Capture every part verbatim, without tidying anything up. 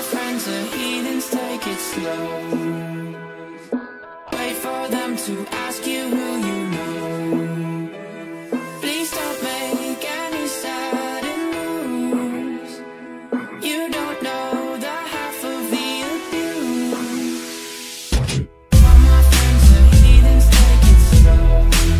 friends are heathens, take it slow. Wait for them to ask you who you know. Please don't make any sudden moves. You don't know the half of the abuse. All my friends are heathens, take it slow.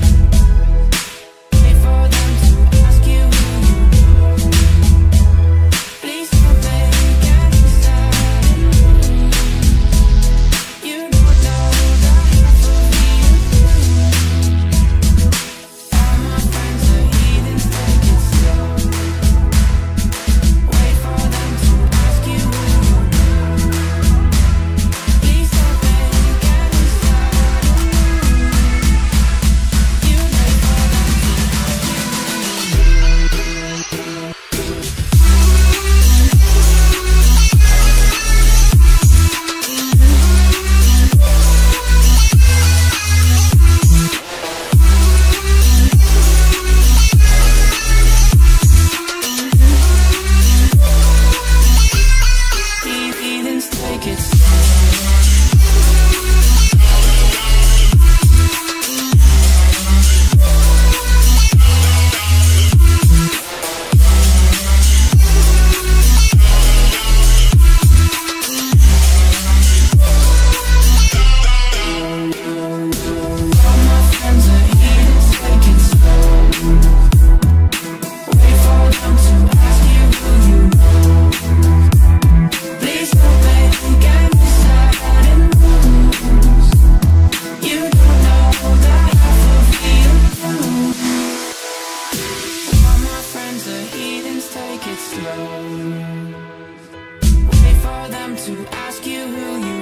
Wait for them to ask you who you know. Please don't make any sudden moves. You don't know the half of the abuse. All my friends are heathens, take it slow. Wait for them to ask you who you know. Please don't make any sudden moves. You wait for them to ask you who you know. Heathens, take it slow. All my friends are heathens, take it slow. Wait for them to ask you who you know. Please don't make any sudden moves. You don't know the half of the abuse. All my friends are heathens, take it slow. Wait for them to ask you who you